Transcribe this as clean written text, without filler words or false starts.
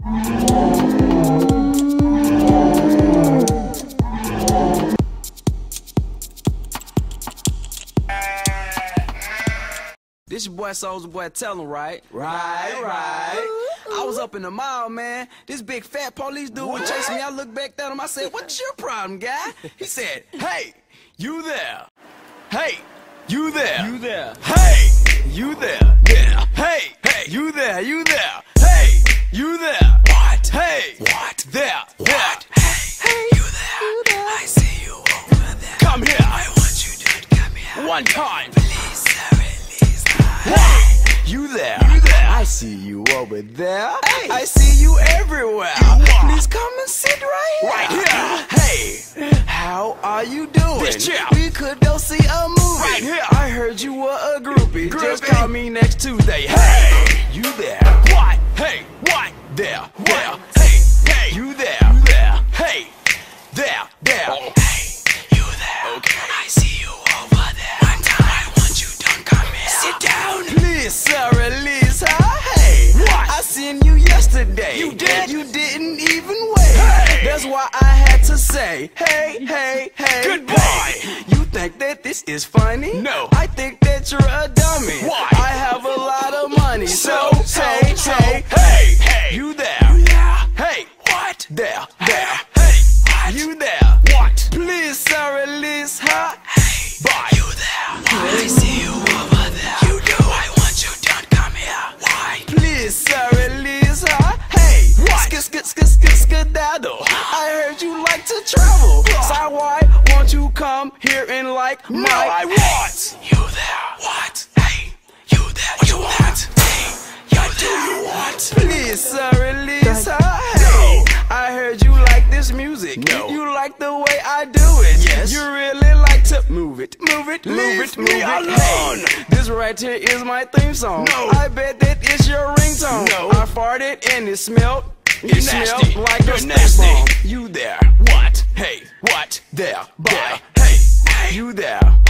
This your boy Soulja Boy, tell him right. Right. I was up in the mall, man. This big fat police dude was chasing me. I looked back at him. I said, "What's your problem, guy?" He said, "Hey, you there? Hey, you there? You there? Hey, you there? Yeah. Hey, you there? You there? Hey, you there? What? Hey, what? There? What? Hey, you there? I see you over there. Come here. I want you to come here. One time. Please, sir, release. Hey, you there? You there? I see you over there. Hey, I see you everywhere. Please come and sit right here. Right here. Hey, how are you doing? We could go see a movie. Right here. I heard you were a groupie. Just call me next Tuesday. Hey, you there? What? Hey, what? There. There. Hey, you there? You there? Hey, there. There. Hey, you there? Okay. I see you over there. One time. I want you to come here. Sit down. Please, sir, release her. Hey, what? I seen you yesterday. You did? You didn't even wait. Hey. That's why I had to say, hey, hey, hey. Goodbye. Hey. You think that this is funny? No. I think that you're a dummy. Why? I have a lot of money. So, hey, you there? You there? Hey, what? There. Hey, what? You there? What? Please, sir, release her. Hey, bye. You there? I see you over there. You do? I want you to come here. Why? Please, sir, release her. Hey, what? Skedaddle. I heard you like to travel. So why won't you come here and like my? No, I want. You there? What? Hey, you there? What you want? Hey, what do you want? Please, sir, release her. Hey, I heard you like this music. No. You like the way I do it. Yes. You really like to move it. Leave me alone. Hey, this right here is my theme song. No. I bet that it's your ringtone. No. I farted and it smelled. You smelled like a nasty. You there? What? Hey, what? There. Bye. Hey, you there?